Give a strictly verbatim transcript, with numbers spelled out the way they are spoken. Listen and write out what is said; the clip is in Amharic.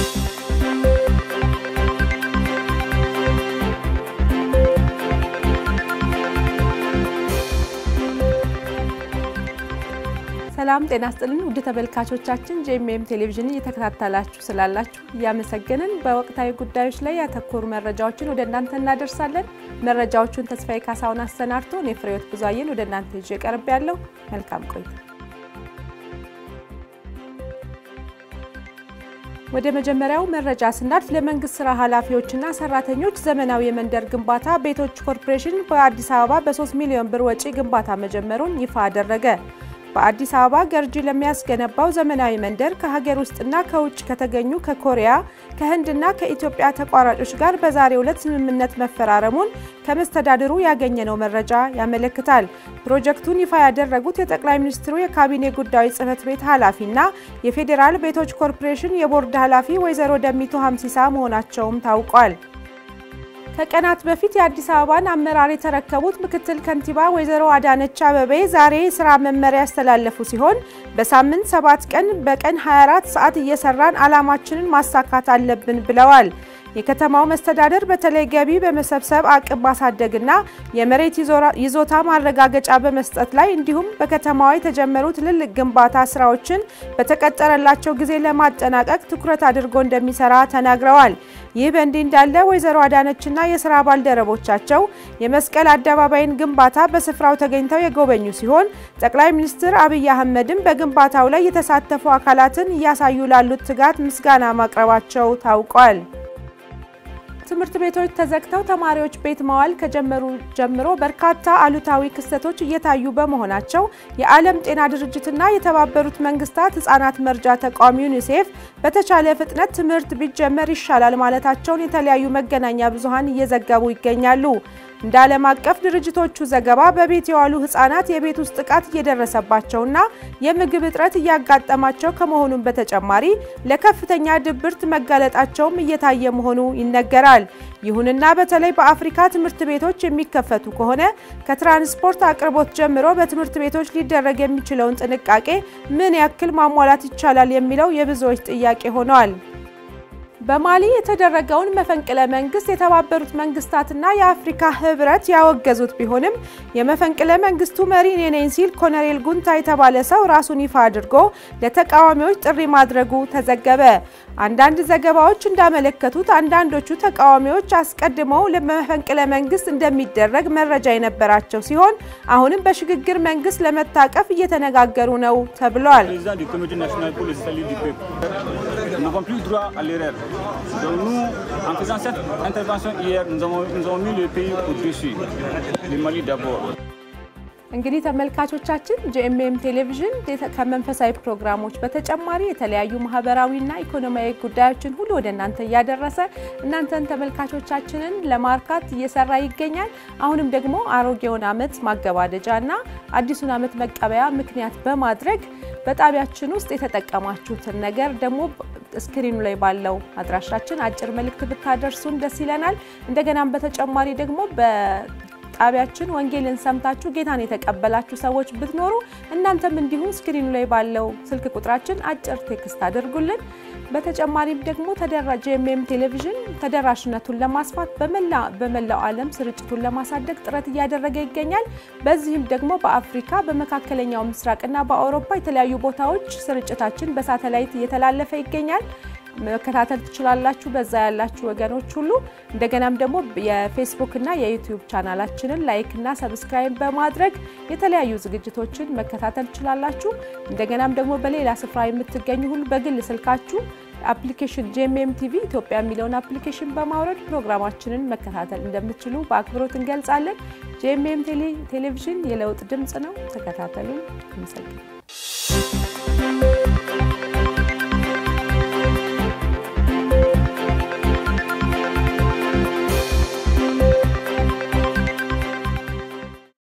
ሰላም ጤና ይስጥልን ውድ ተመልካቾቻችን ጂ.ኤም.ኤም ቴሌቪዥን እየተከታተላችሁ ስላላችሁ ያመሰግነን በወቅታዊ ጉዳዮች ላይ ያተኮሩ መረጃዎችን ወደ እናንተ እናደርሳለን መረጃዎቹን ተስፋዬ ካሳውን አሰናድቶ ነፍሬዎት ብዙአየን ወደ እናንተ ይዤ ቀርብ ያለው መልካም ቆይታ ወደ መጀመሪያው መረጃ ስናልፍ ለመንግስት ስራ ኃላፊዎችና ሰራተኞች ዘመናዊ የመንደር ግንባታ ቤቶች ኮርፖሬሽን በአዲስ አበባ በ3 ሚሊዮን ብር ወጪ ግንባታ መጀመሩን ይፋ አደረገ በአዲስ አበባ ገርጂ ለሚያስገነባው ዘመናዊ መንደር ከሀገር ውስጥና ከውጭ ከተገኙ ከኮሪያ ከህንድና ከኢትዮጵያ ተቋራጮች ጋር በዛሬው ዕለት ስምምነት መፈራረሙን ከመስተዳድሩ ያገኘነው መረጃ ያመለክታል ፕሮጀክቱን ይፋ ያደረጉት የጠቅላይ ሚኒስትሩ የካቢኔ ጉዳዮች ጽህፈት ቤት ኃላፊና የፌደራል ቤቶች ኮርፖሬሽን የቦርድ ኃላፊ ወይዘሮ ደሚቱ ሀምሲሳ መሆናቸውም ታውቋል ከቀናት በፊት የአዲስ አበባን አመራር የተረከቡት ምክትል ከንቲባ ወይዘሮ አዳነች አበቤ ዛሬ ስራ መመሪያ ያስተላለፉ ሲሆን በሳምንት ሰባት ቀን በቀን ሃያ አራት ሰዓት እየሰራን አላማችንን ማሳካት አለብን ብለዋል የከተማው መስተዳደር በተለይ ገቢ በመሰብሰብ አቅም ማሳደግና የመሬት ይዞታ ማረጋገጫ በመስጠት ላይ እንዲሁም በከተማው የተጀመሩ ትልልቅ ግንባታ ስራዎችን በተቀጠረላቸው ጊዜ ለማጠናቀቅ ትኩረት አድርጎ እንደሚሰራ ተናግረዋል ይህ በእንዲህ እንዳለ ወይዘሮ አዳነችና የሥራ ባልደረቦቻቸው የመስቀል አደባባይን ግንባታ በስፍራው ተገኝተው የጎበኙ ሲሆን ጠቅላይ ሚኒስትር አብይ አህመድም በግንባታው ላይ የተሳተፉ አካላትን ያሳዩ ላሉት ትጋት ምስጋና ማቅረባቸው ታውቋል ትምህርት ቤቶች ተዘግተው ተማሪዎች ቤት መዋል ከጀመሩ ጀምሮ በርካታ አሉታዊ ክስተቶች እየታዩ በመሆናቸው የዓለም ጤና ድርጅትና የተባበሩት መንግስታት ህፃናት መርጃ ተቋም ዩኒሴፍ በተቻለ ፍጥነት ትምህርት ቢጀመር ይሻላል ማለታቸውን የተለያዩ መገናኛ ብዙሃን እየዘገቡ ይገኛሉ እንደ ዓለም አቀፍ ድርጅቶቹ ዘገባ በቤት የዋሉ ህፃናት የቤት ውስጥ ጥቃት እየደረሰባቸውና የምግብ እጥረት እያጋጠማቸው ከመሆኑም በተጨማሪ ለከፍተኛ ድብርት መጋለጣቸውም እየታየ መሆኑ ይነገራል ይሁንና በተለይ በአፍሪካ ትምህርት ቤቶች የሚከፈቱ ከሆነ ከትራንስፖርት አቅርቦት ጀምሮ በትምህርት ቤቶች ሊደረግ የሚችለውን ጥንቃቄ ምን ያክል ማሟላት ይቻላል የሚለው የብዙዎች ጥያቄ ሆኗል በማሊ የተደረገውን መፈንቅለ መንግስት የተባበሩት መንግስታትና የአፍሪካ ህብረት ያወገዙት ቢሆንም የመፈንቅለ መንግስቱ መሪ ነኝ ሲል ኮሎኔል ጉንታ የተባለ ሰው ራሱን ይፋ አድርጎ ለተቃዋሚዎች ጥሪ ማድረጉ ተዘገበ አንዳንድ ዘገባዎች እንዳመለከቱት አንዳንዶቹ ተቃዋሚዎች አስቀድመው ለመፈንቅለ መንግስት እንደሚደረግ መረጃ የነበራቸው ሲሆን አሁንም በሽግግር መንግስት ለመታቀፍ እየተነጋገሩ ነው ተብሏል Donc nous, en faisant cette intervention hier, nous avons, nous avons mis le pays au-dessus, le Mali d'abord. እንግዲህ ተመልካቾቻችን ጂ.ኤም.ኤም ቴሌቪዥን ከመንፈሳዊ ፕሮግራሞች በተጨማሪ የተለያዩ ማህበራዊና ኢኮኖሚያዊ ጉዳዮችን ሁሉ ወደ እናንተ ያደረሰ እናንተን ተመልካቾቻችንን ለማርካት እየሰራ ይገኛል አሁንም ደግሞ አሮጌውን አመት ማገባደጃና አዲሱን አመት መቀበያ ምክንያት በማድረግ በጣቢያችን ውስጥ የተጠቀማችሁትን ነገር ደግሞ ስክሪኑ ላይ ባለው አድራሻችን አጭር መልእክት ብታደርሱን ደስ ይለናል እንደገናም በተጨማሪ ደግሞ በ ጣቢያችን ወንጌልን ሰምታችሁ ጌታን የተቀበላችሁ ሰዎች ብትኖሩ እናንተም እንዲሁ ስክሪኑ ላይ ባለው ስልክ ቁጥራችን አጭር ቴክስት አድርጉልን በተጨማሪም ደግሞ ተደራጀ ጂ.ኤም.ኤም ቴሌቪዥን ተደራሽነቱን ለማስፋት በመላ በመላው ዓለም ስርጭቱን ለማሳደግ ጥረት እያደረገ ይገኛል በዚህም ደግሞ በአፍሪካ በመካከለኛው ምስራቅና በአውሮፓ የተለያዩ ቦታዎች ስርጭታችን በሳተላይት እየተላለፈ ይገኛል መከታተል ትችላላችሁ በዛ ያላችሁ ወገኖች ሁሉ እንደገናም ደግሞ የፌስቡክ እና የዩቲዩብ ቻናላችንን ላይክ እና ሰብስክራይብ በማድረግ የተለያዩ ዝግጅቶችን መከታተል ትችላላችሁ እንደገናም ደግሞ በሌላ ስፍራ የምትገኙ ሁሉ በግል ስልካችሁ አፕሊኬሽን ጂ.ኤም.ኤም ቲቪ ኢትዮጵያ የሚለውን አፕሊኬሽን በማውረድ ፕሮግራማችንን መከታተል እንደምትችሉ በአክብሮት እንገልጻለን ጂ.ኤም.ኤም ቴሌቪዥን የለውጥ ድምጽ ነው ተከታተሉ እንሰግድ